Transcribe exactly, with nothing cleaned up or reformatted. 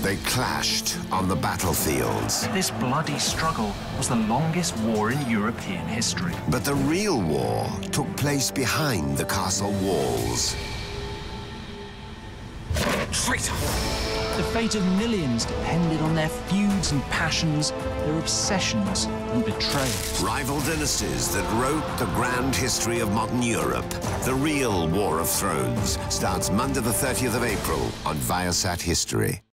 They clashed on the battlefields. This bloody struggle was the longest war in European history. But the real war took place behind the castle walls. Traitor! The fate of millions depended on their feuds and passions, their obsessions and betrayals. Rival dynasties that wrote the grand history of modern Europe. The real War of Thrones starts Monday the thirtieth of April on Viasat History.